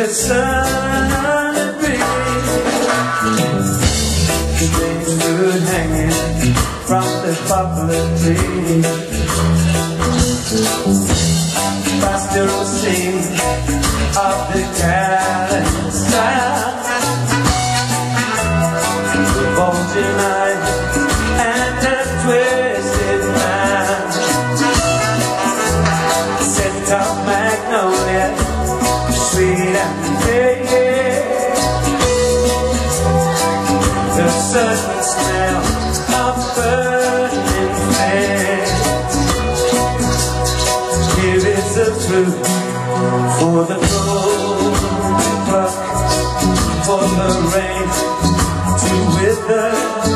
sun and breeze, strange fruit hanging from the poplar tree, pastoral scene of the Gallant style, the bulging eye and the twisted mind, scent of magnolia, sweet and fragrant, the sudden smell of burning flesh. Here is the truth for the cold to pluck, for the rain to wither.